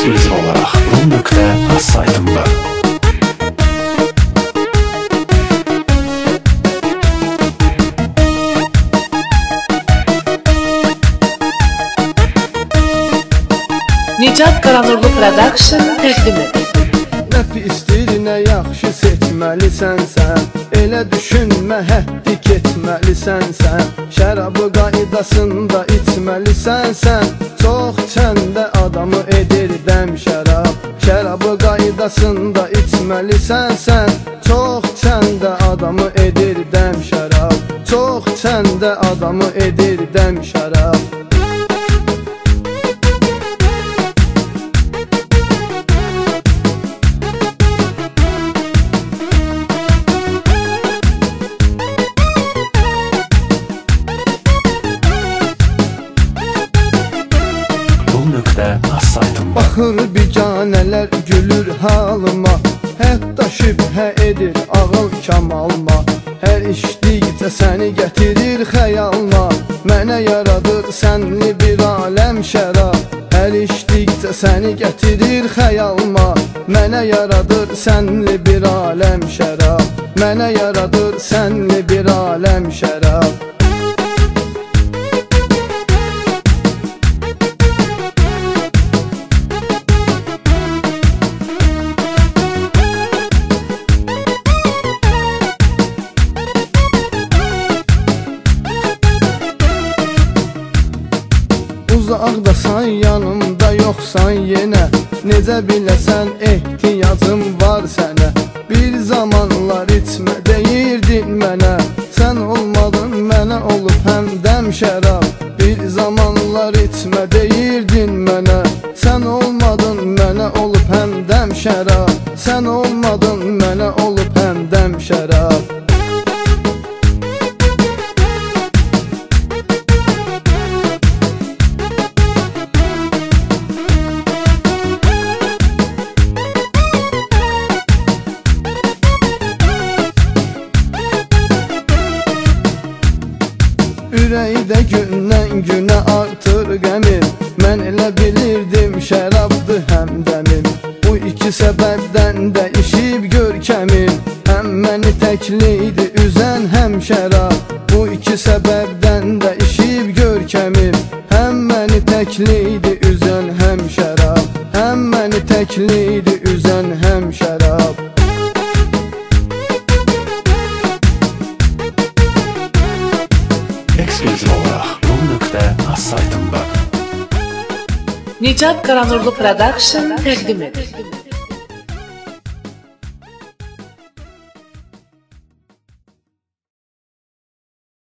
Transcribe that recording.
Eksklüziv olarak rum.az saytımda. Nicat Qaranurlu Production təqdim edir. Nə pisdir, nə yaxşı seçməlisən sən. Elə düşünmə, həddi keçməlisən sən. Şərabı qaydasında içməlisən sən. Çox çəndə adamı edir dəm şərab. Şərabı qaydasında içməlisən sən. Çox çəndə adamı edir dəm şərab. Çox çəndə adamı edir dəm şərab. Az saytımda. Baxır biganələr gülür halıma. Hətta şübhə edir ağıl kamalma. Hər içdikcə səni gətirir xəyalma. Mənə yaradır sənli bir aləm şərab. Hər içdikcə səni gətirir xəyalma. Mənə yaradır sənli bir aləm şərab. Mənə yaradır sənli bir aləm şərab. Uzaqdasan, yanımda yoxsan yenə. Necə biləsən ehtiyacım var sənə. Bir zamanlar içmə deyirdin mənə. Sən olmadın mənə olub həmdəm şərab. Bir zamanlar içmə deyirdin mənə. Sən olmadın mənə olub həmdəm şərab. Sən olmadın mənə olub həmdəm şərab. Ürəkdə gündən günə artır qəmim. Mən elə bilirdim şərabdır həmdəmim. Bu iki səbəbdən dəyişib görkəmim. Həm məni təkliydi üzən həm şərab. Bu iki səbəbdən dəyişib görkəmim. Həm məni təkliydi üzən həm şərab. Həm məni təkliydi üzən həm şərab. Eksklüziv olarak rum.az saytımda. Nicat Qaranurlu Production təqdim edir.